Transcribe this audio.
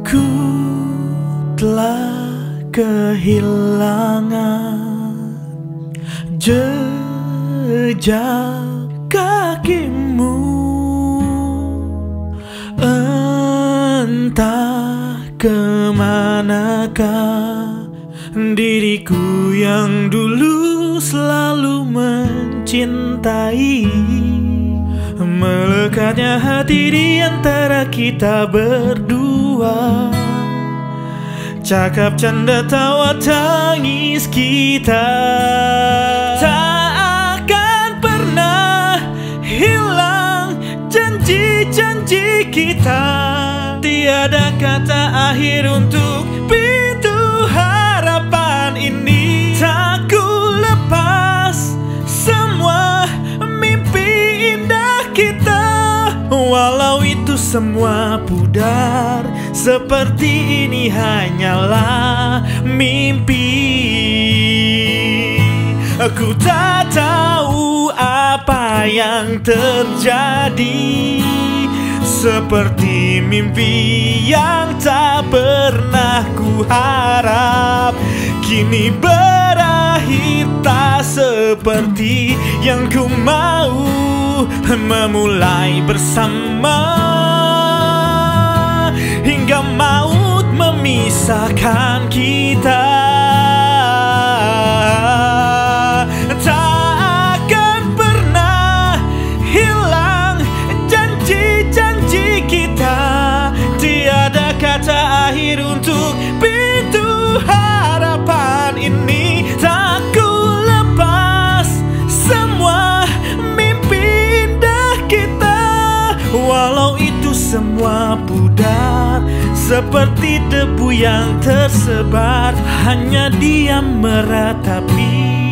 Ku telah kehilangan jejak kakimu, entah kemanakah diriku yang dulu selalu mencintai. Melekatnya hati di antara kita berdua, cakap canda tawa tangis kita tak akan pernah hilang. Janji-janji kita, tiada kata akhir untuk pintu harapan ini. Tak ku lepas semua mimpi indah kita, walau itu semua pudar. Seperti ini hanyalah mimpi. Aku tak tahu apa yang terjadi, seperti mimpi yang tak pernah ku harap, kini berakhir tak seperti yang ku mau. Memulai bersama hingga maut memisahkan kita. Tak akan pernah hilang janji-janji kita, tiada kata akhir untuk pintu harapan ini. Tak ku lepas semua mimpi indah kita, walau itu semua pudar. Seperti debu yang tersebar, hanya diam meratapi.